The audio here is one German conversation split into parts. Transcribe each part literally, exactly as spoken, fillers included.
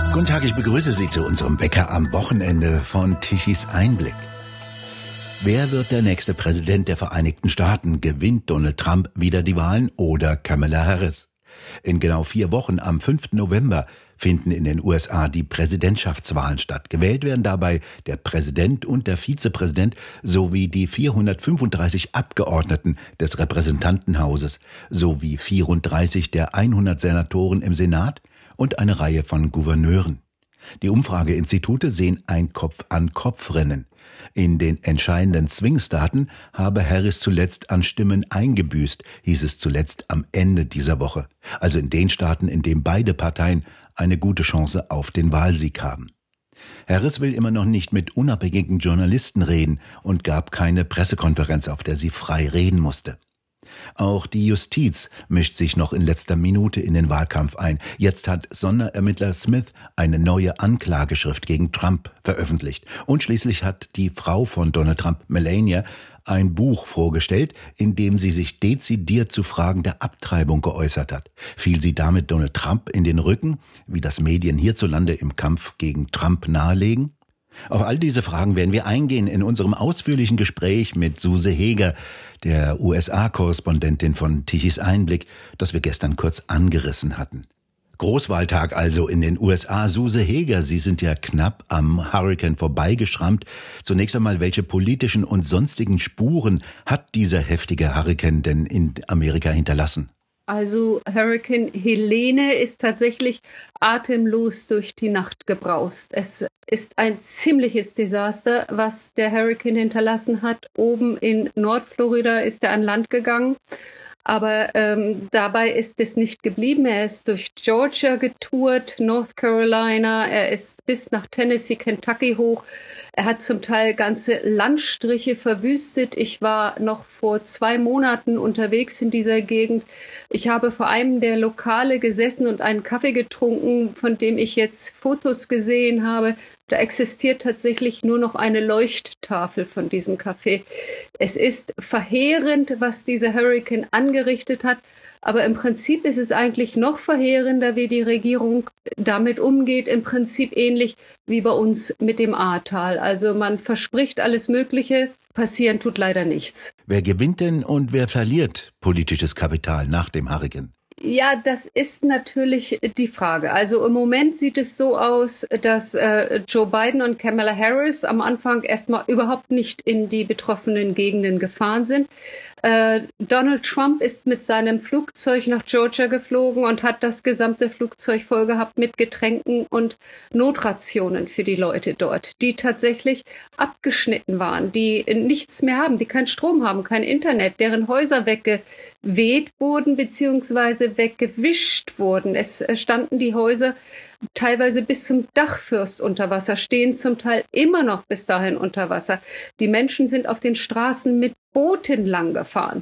Guten Tag, ich begrüße Sie zu unserem Wecker am Wochenende von Tichys Einblick. Wer wird der nächste Präsident der Vereinigten Staaten? Gewinnt Donald Trump wieder die Wahlen oder Kamala Harris? In genau vier Wochen, am fünften November, finden in den U S A die Präsidentschaftswahlen statt. Gewählt werden dabei der Präsident und der Vizepräsident sowie die vierhundertfünfunddreißig Abgeordneten des Repräsentantenhauses sowie vierunddreißig der hundert Senatoren im Senat und eine Reihe von Gouverneuren. Die Umfrageinstitute sehen ein Kopf-an-Kopf-Rennen. In den entscheidenden Swing-Staaten habe Harris zuletzt an Stimmen eingebüßt, hieß es zuletzt am Ende dieser Woche. Also in den Staaten, in denen beide Parteien eine gute Chance auf den Wahlsieg haben. Harris will immer noch nicht mit unabhängigen Journalisten reden und gab keine Pressekonferenz, auf der sie frei reden musste. Auch die Justiz mischt sich noch in letzter Minute in den Wahlkampf ein. Jetzt hat Sonderermittler Smith eine neue Anklageschrift gegen Trump veröffentlicht. Und schließlich hat die Frau von Donald Trump, Melania, ein Buch vorgestellt, in dem sie sich dezidiert zu Fragen der Abtreibung geäußert hat. Fiel sie damit Donald Trump in den Rücken, wie das Medien hierzulande im Kampf gegen Trump nahelegen? Auf all diese Fragen werden wir eingehen in unserem ausführlichen Gespräch mit Suse Heger, der U S A-Korrespondentin von Tichys Einblick, das wir gestern kurz angerissen hatten. Großwahltag also in den U S A. Suse Heger, Sie sind ja knapp am Hurrikan vorbeigeschrammt. Zunächst einmal, welche politischen und sonstigen Spuren hat dieser heftige Hurrikan denn in Amerika hinterlassen? Also Hurrikan Helene ist tatsächlich atemlos durch die Nacht gebraust. Es ist ein ziemliches Desaster, was der Hurrikan hinterlassen hat. Oben in Nordflorida ist er an Land gegangen. Aber ähm, dabei ist es nicht geblieben. Er ist durch Georgia getourt, North Carolina, er ist bis nach Tennessee, Kentucky hoch. Er hat zum Teil ganze Landstriche verwüstet. Ich war noch vor zwei Monaten unterwegs in dieser Gegend. Ich habe vor einem der Lokale gesessen und einen Kaffee getrunken, von dem ich jetzt Fotos gesehen habe. Da existiert tatsächlich nur noch eine Leuchttafel von diesem Café. Es ist verheerend, was dieser Hurrikan angerichtet hat. Aber im Prinzip ist es eigentlich noch verheerender, wie die Regierung damit umgeht. Im Prinzip ähnlich wie bei uns mit dem Ahrtal. Also man verspricht alles Mögliche, passieren tut leider nichts. Wer gewinnt denn und wer verliert politisches Kapital nach dem Hurrikan? Ja, das ist natürlich die Frage. Also im Moment sieht es so aus, dass äh, Joe Biden und Kamala Harris am Anfang erstmal überhaupt nicht in die betroffenen Gegenden gefahren sind. Äh, Donald Trump ist mit seinem Flugzeug nach Georgia geflogen und hat das gesamte Flugzeug voll gehabt mit Getränken und Notrationen für die Leute dort, die tatsächlich abgeschnitten waren, die nichts mehr haben, die keinen Strom haben, kein Internet, deren Häuser weggeweht wurden bzw. weggewischt wurden. Es standen die Häuser teilweise bis zum Dachfirst unter Wasser, stehen zum Teil immer noch bis dahin unter Wasser. Die Menschen sind auf den Straßen mit Booten lang gefahren.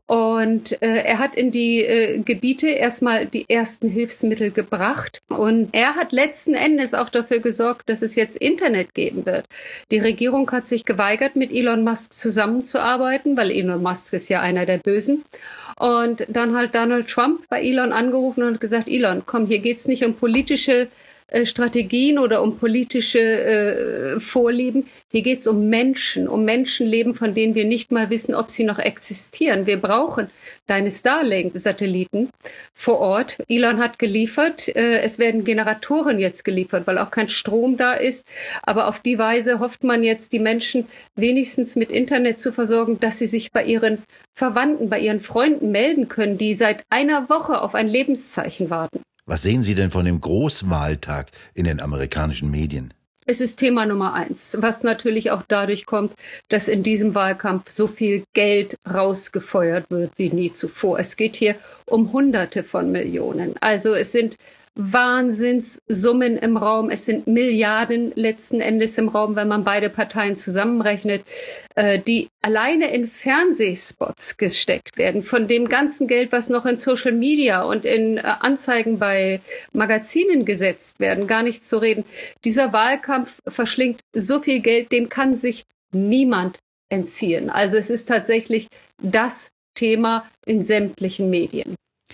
Und äh, er hat in die äh, Gebiete erstmal die ersten Hilfsmittel gebracht. Und er hat letzten Endes auch dafür gesorgt, dass es jetzt Internet geben wird. Die Regierung hat sich geweigert, mit Elon Musk zusammenzuarbeiten, weil Elon Musk ist ja einer der Bösen. Und dann hat Donald Trump bei Elon angerufen und gesagt, Elon, komm, hier geht's nicht um politische äh, Strategien oder um politische äh, Vorlieben. Hier geht's um Menschen, um Menschenleben, von denen wir nicht mal wissen, ob sie noch existieren. Wir brauchen deine Starlink-Satelliten vor Ort. Elon hat geliefert. Äh, es werden Generatoren jetzt geliefert, weil auch kein Strom da ist. Aber auf die Weise hofft man jetzt, die Menschen wenigstens mit Internet zu versorgen, dass sie sich bei ihren Verwandten, bei ihren Freunden melden können, die seit einer Woche auf ein Lebenszeichen warten. Was sehen Sie denn von dem Großwahltag in den amerikanischen Medien? Es ist Thema Nummer eins, was natürlich auch dadurch kommt, dass in diesem Wahlkampf so viel Geld rausgefeuert wird wie nie zuvor. Es geht hier um Hunderte von Millionen. Also es sind Wahnsinnssummen im Raum. Es sind Milliarden letzten Endes im Raum, wenn man beide Parteien zusammenrechnet, äh, die alleine in Fernsehspots gesteckt werden. Von dem ganzen Geld, was noch in Social Media und in äh, Anzeigen bei Magazinen gesetzt werden, gar nicht zu reden. Dieser Wahlkampf verschlingt so viel Geld, dem kann sich niemand entziehen. Also es ist tatsächlich das Thema in sämtlichen Medien.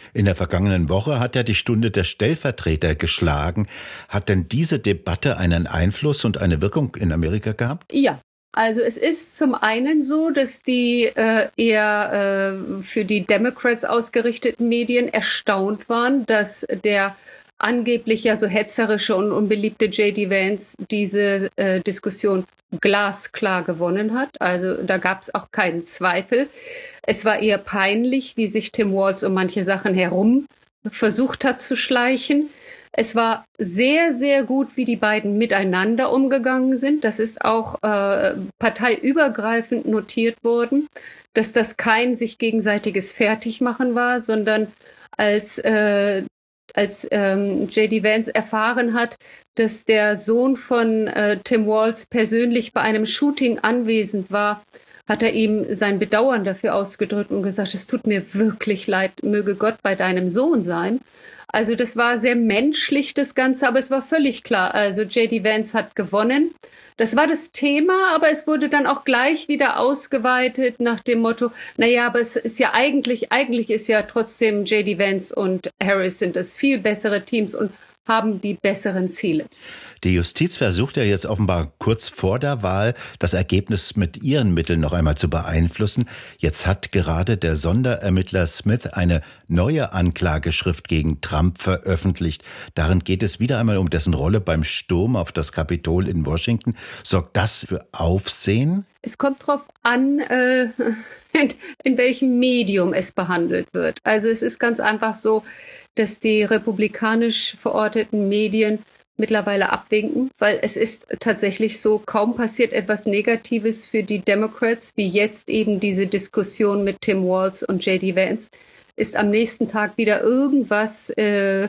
In der vergangenen Woche hat er die Stunde der Stellvertreter geschlagen. Hat denn diese Debatte einen Einfluss und eine Wirkung in Amerika gehabt? Ja. Also es ist zum einen so, dass die äh, eher äh, für die Democrats ausgerichteten Medien erstaunt waren, dass der angeblich ja so hetzerische und unbeliebte J D Vance diese äh, Diskussion glasklar gewonnen hat. Also da gab es auch keinen Zweifel. Es war eher peinlich, wie sich Tim Walz um manche Sachen herum versucht hat zu schleichen. Es war sehr, sehr gut, wie die beiden miteinander umgegangen sind. Das ist auch äh, parteiübergreifend notiert worden, dass das kein sich gegenseitiges Fertigmachen war, sondern als, äh, als ähm, J D Vance erfahren hat, dass der Sohn von äh, Tim Walz persönlich bei einem Shooting anwesend war, hat er ihm sein Bedauern dafür ausgedrückt und gesagt, es tut mir wirklich leid, möge Gott bei deinem Sohn sein. Also das war sehr menschlich, das Ganze, aber es war völlig klar. Also J D Vance hat gewonnen. Das war das Thema, aber es wurde dann auch gleich wieder ausgeweitet nach dem Motto, naja, aber es ist ja eigentlich, eigentlich ist ja trotzdem J D Vance und Harris sind das viel bessere Teams und haben die besseren Ziele. Die Justiz versucht ja jetzt offenbar kurz vor der Wahl, das Ergebnis mit ihren Mitteln noch einmal zu beeinflussen. Jetzt hat gerade der Sonderermittler Smith eine neue Anklageschrift gegen Trump veröffentlicht. Darin geht es wieder einmal um dessen Rolle beim Sturm auf das Kapitol in Washington. Sorgt das für Aufsehen? Es kommt drauf an, äh, in, in welchem Medium es behandelt wird. Also es ist ganz einfach so, dass die republikanisch verorteten Medien mittlerweile abwinken, weil es ist tatsächlich so, kaum passiert etwas Negatives für die Democrats, wie jetzt eben diese Diskussion mit Tim Walz und J D Vance, ist am nächsten Tag wieder irgendwas äh,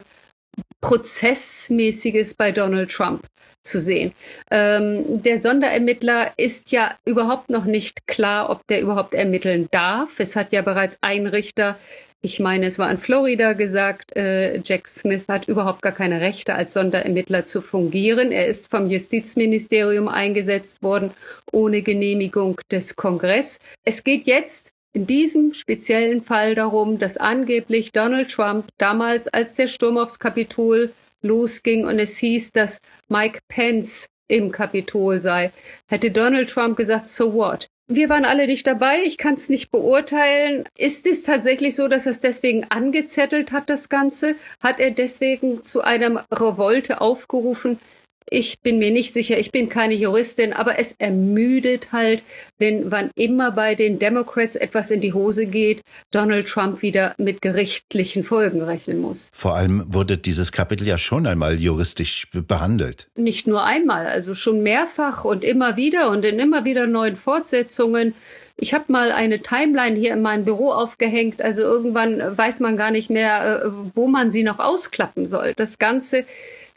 Prozessmäßiges bei Donald Trump zu sehen. Ähm, der Sonderermittler ist ja überhaupt noch nicht klar, ob der überhaupt ermitteln darf. Es hat ja bereits ein Richter, ich meine, es war in Florida gesagt, äh, Jack Smith hat überhaupt gar keine Rechte, als Sonderermittler zu fungieren. Er ist vom Justizministerium eingesetzt worden, ohne Genehmigung des Kongress. Es geht jetzt in diesem speziellen Fall darum, dass angeblich Donald Trump damals, als der Sturm aufs Kapitol losging und es hieß, dass Mike Pence im Kapitol sei, hätte Donald Trump gesagt, so what? Wir waren alle nicht dabei, ich kann es nicht beurteilen. Ist es tatsächlich so, dass er es deswegen angezettelt hat, das Ganze? Hat er deswegen zu einer Revolte aufgerufen? Ich bin mir nicht sicher, ich bin keine Juristin, aber es ermüdet halt, wenn wann immer bei den Democrats etwas in die Hose geht, Donald Trump wieder mit gerichtlichen Folgen rechnen muss. Vor allem wurde dieses Kapitel ja schon einmal juristisch behandelt. Nicht nur einmal, also schon mehrfach und immer wieder und in immer wieder neuen Fortsetzungen. Ich habe mal eine Timeline hier in meinem Büro aufgehängt, also irgendwann weiß man gar nicht mehr, wo man sie noch ausklappen soll. Das Ganze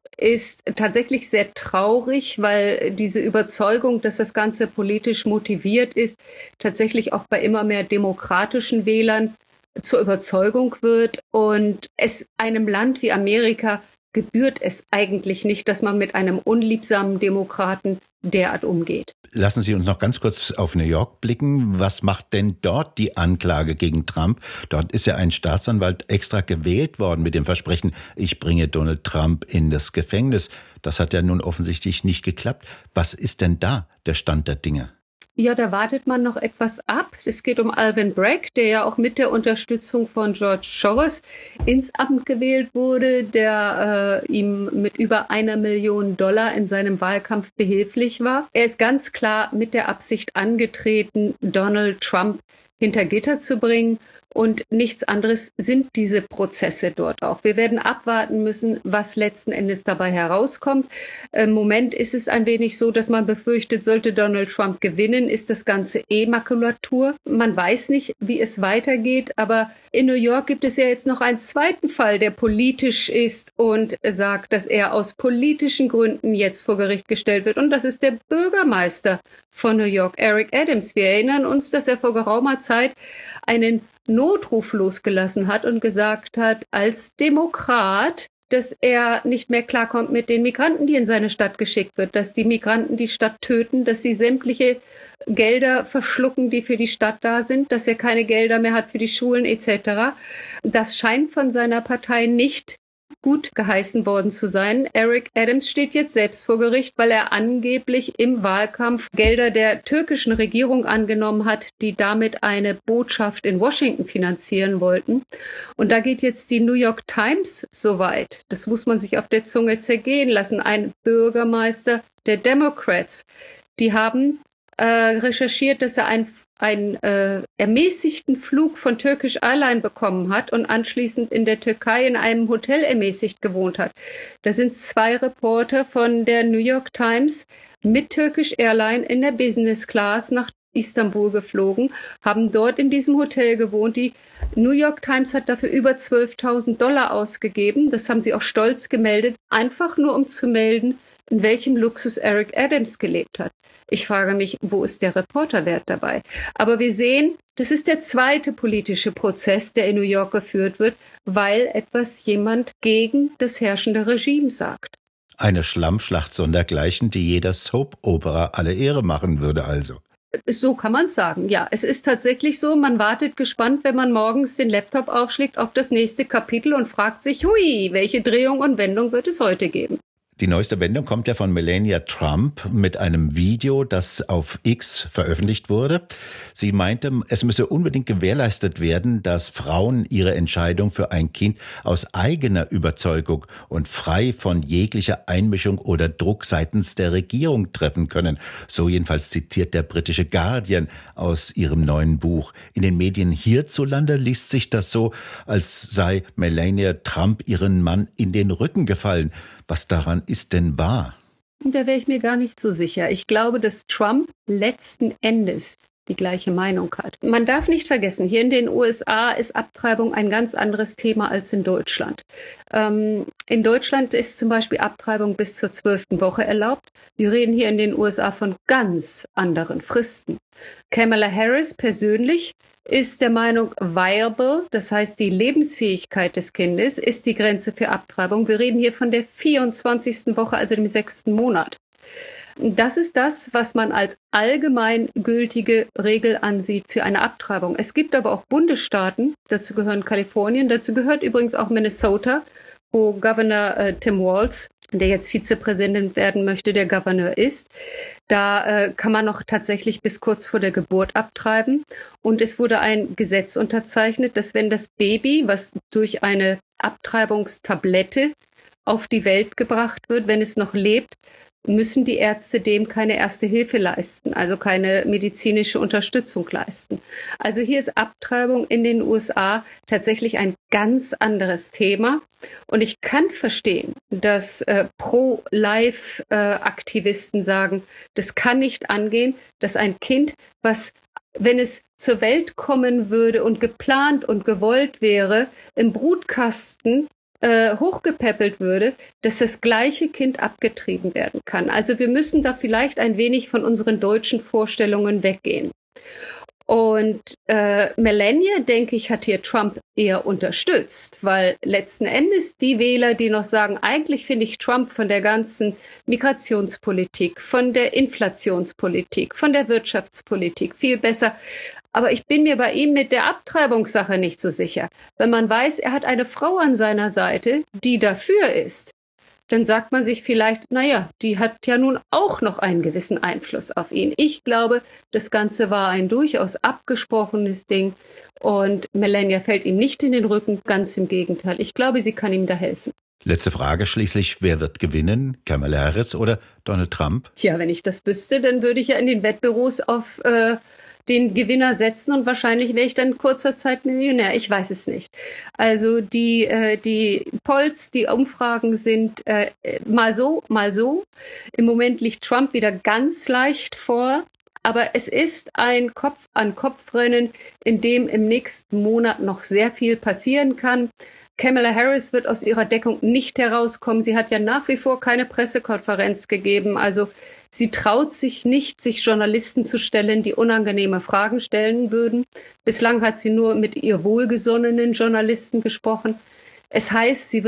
ist tatsächlich sehr traurig, weil diese Überzeugung, dass das Ganze politisch motiviert ist, tatsächlich auch bei immer mehr demokratischen Wählern zur Überzeugung wird. Und es einem Land wie Amerika gebührt es eigentlich nicht, dass man mit einem unliebsamen Demokraten derart umgeht. Lassen Sie uns noch ganz kurz auf New York blicken. Was macht denn dort die Anklage gegen Trump? Dort ist ja ein Staatsanwalt extra gewählt worden mit dem Versprechen, ich bringe Donald Trump in das Gefängnis. Das hat ja nun offensichtlich nicht geklappt. Was ist denn da der Stand der Dinge? Ja, da wartet man noch etwas ab. Es geht um Alvin Bragg, der ja auch mit der Unterstützung von George Soros ins Amt gewählt wurde, der äh, ihm mit über einer Million Dollar in seinem Wahlkampf behilflich war. Er ist ganz klar mit der Absicht angetreten, Donald Trump hinter Gitter zu bringen. Und nichts anderes sind diese Prozesse dort auch. Wir werden abwarten müssen, was letzten Endes dabei herauskommt. Im Moment ist es ein wenig so, dass man befürchtet, sollte Donald Trump gewinnen, ist das Ganze eh Makulatur. Man weiß nicht, wie es weitergeht, aber in New York gibt es ja jetzt noch einen zweiten Fall, der politisch ist und sagt, dass er aus politischen Gründen jetzt vor Gericht gestellt wird. Und das ist der Bürgermeister von New York, Eric Adams. Wir erinnern uns, dass er vor geraumer Zeit einen Notruf losgelassen hat und gesagt hat, als Demokrat dass er nicht mehr klarkommt mit den Migranten, die in seine Stadt geschickt wird, dass die Migranten die Stadt töten, dass sie sämtliche Gelder verschlucken, die für die Stadt da sind, dass er keine Gelder mehr hat für die Schulen et cetera. Das scheint von seiner Partei nicht gut geheißen worden zu sein. Eric Adams steht jetzt selbst vor Gericht, weil er angeblich im Wahlkampf Gelder der türkischen Regierung angenommen hat, die damit eine Botschaft in Washington finanzieren wollten. Und da geht jetzt die New York Times so weit. Das muss man sich auf der Zunge zergehen lassen. Ein Bürgermeister der Democrats, die haben äh, recherchiert, dass er ein einen äh, ermäßigten Flug von Turkish Airlines bekommen hat und anschließend in der Türkei in einem Hotel ermäßigt gewohnt hat. Da sind zwei Reporter von der New York Times mit Turkish Airlines in der Business Class nach Istanbul geflogen, haben dort in diesem Hotel gewohnt. Die New York Times hat dafür über zwölftausend Dollar ausgegeben. Das haben sie auch stolz gemeldet, einfach nur um zu melden, in welchem Luxus Eric Adams gelebt hat. Ich frage mich, wo ist der Reporterwert dabei? Aber wir sehen, das ist der zweite politische Prozess, der in New York geführt wird, weil etwas jemand gegen das herrschende Regime sagt. Eine Schlammschlacht sondergleichen, die jeder Soap-Opera alle Ehre machen würde also. So kann man es sagen, ja. Es ist tatsächlich so, man wartet gespannt, wenn man morgens den Laptop aufschlägt, auf das nächste Kapitel und fragt sich, hui, welche Drehung und Wendung wird es heute geben? Die neueste Wendung kommt ja von Melania Trump mit einem Video, das auf X veröffentlicht wurde. Sie meinte, es müsse unbedingt gewährleistet werden, dass Frauen ihre Entscheidung für ein Kind aus eigener Überzeugung und frei von jeglicher Einmischung oder Druck seitens der Regierung treffen können. So jedenfalls zitiert der britische Guardian aus ihrem neuen Buch. In den Medien hierzulande liest sich das so, als sei Melania Trump ihren Mann in den Rücken gefallen. Was daran ist denn wahr? Da wäre ich mir gar nicht so sicher. Ich glaube, dass Trump letzten Endes die gleiche Meinung hat. Man darf nicht vergessen, hier in den U S A ist Abtreibung ein ganz anderes Thema als in Deutschland. Ähm, in Deutschland ist zum Beispiel Abtreibung bis zur zwölften Woche erlaubt. Wir reden hier in den U S A von ganz anderen Fristen. Kamala Harris persönlich ist der Meinung, viable, das heißt die Lebensfähigkeit des Kindes, ist die Grenze für Abtreibung. Wir reden hier von der vierundzwanzigsten Woche, also dem sechsten Monat. Das ist das, was man als allgemeingültige Regel ansieht für eine Abtreibung. Es gibt aber auch Bundesstaaten, dazu gehören Kalifornien, dazu gehört übrigens auch Minnesota, wo Governor äh, Tim Walz, der jetzt Vizepräsident werden möchte, der Gouverneur ist. Da äh, kann man noch tatsächlich bis kurz vor der Geburt abtreiben. Und es wurde ein Gesetz unterzeichnet, dass wenn das Baby, was durch eine Abtreibungstablette auf die Welt gebracht wird, wenn es noch lebt, müssen die Ärzte dem keine erste Hilfe leisten, also keine medizinische Unterstützung leisten. Also hier ist Abtreibung in den U S A tatsächlich ein ganz anderes Thema. Und ich kann verstehen, dass äh, Pro-Life-Aktivisten äh, sagen, das kann nicht angehen, dass ein Kind, was, wenn es zur Welt kommen würde und geplant und gewollt wäre, im Brutkasten Äh, hochgepäppelt würde, dass das gleiche Kind abgetrieben werden kann. Also wir müssen da vielleicht ein wenig von unseren deutschen Vorstellungen weggehen. Und äh, Melania, denke ich, hat hier Trump eher unterstützt, weil letzten Endes die Wähler, die noch sagen, eigentlich finde ich Trump von der ganzen Migrationspolitik, von der Inflationspolitik, von der Wirtschaftspolitik viel besser. Aber ich bin mir bei ihm mit der Abtreibungssache nicht so sicher. Wenn man weiß, er hat eine Frau an seiner Seite, die dafür ist, dann sagt man sich vielleicht, naja, die hat ja nun auch noch einen gewissen Einfluss auf ihn. Ich glaube, das Ganze war ein durchaus abgesprochenes Ding und Melania fällt ihm nicht in den Rücken, ganz im Gegenteil. Ich glaube, sie kann ihm da helfen. Letzte Frage schließlich, wer wird gewinnen, Kamala Harris oder Donald Trump? Tja, wenn ich das wüsste, dann würde ich ja in den Wettbüros auf äh, den Gewinner setzen und wahrscheinlich wäre ich dann in kurzer Zeit Millionär. Ich weiß es nicht. Also die, äh, die Polls, die Umfragen sind äh, mal so, mal so. Im Moment liegt Trump wieder ganz leicht vor. Aber es ist ein Kopf-an-Kopf-Rennen, in dem im nächsten Monat noch sehr viel passieren kann. Kamala Harris wird aus ihrer Deckung nicht herauskommen. Sie hat ja nach wie vor keine Pressekonferenz gegeben. Also sie traut sich nicht, sich Journalisten zu stellen, die unangenehme Fragen stellen würden. Bislang hat sie nur mit ihr wohlgesonnenen Journalisten gesprochen. Es heißt, sie wird das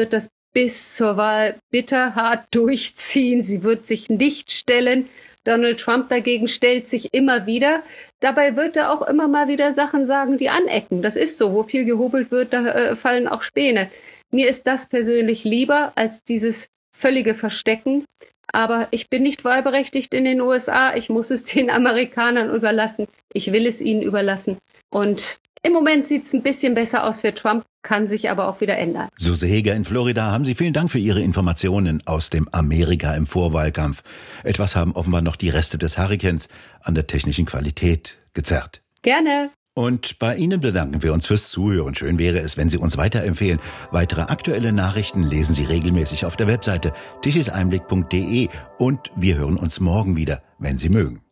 bis zur Wahl bitterhart durchziehen. Sie wird sich nicht stellen. Donald Trump dagegen stellt sich immer wieder. Dabei wird er auch immer mal wieder Sachen sagen, die anecken. Das ist so. Wo viel gehobelt wird, da äh, fallen auch Späne. Mir ist das persönlich lieber als dieses völlige Verstecken. Aber ich bin nicht wahlberechtigt in den U S A. Ich muss es den Amerikanern überlassen. Ich will es ihnen überlassen. Und im Moment sieht es ein bisschen besser aus für Trump, kann sich aber auch wieder ändern. Suse Heger in Florida, haben Sie vielen Dank für Ihre Informationen aus dem Amerika im Vorwahlkampf. Etwas haben offenbar noch die Reste des Hurrikans an der technischen Qualität gezerrt. Gerne. Und bei Ihnen bedanken wir uns fürs Zuhören. Schön wäre es, wenn Sie uns weiterempfehlen. Weitere aktuelle Nachrichten lesen Sie regelmäßig auf der Webseite tischiseinblick punkt de und wir hören uns morgen wieder, wenn Sie mögen.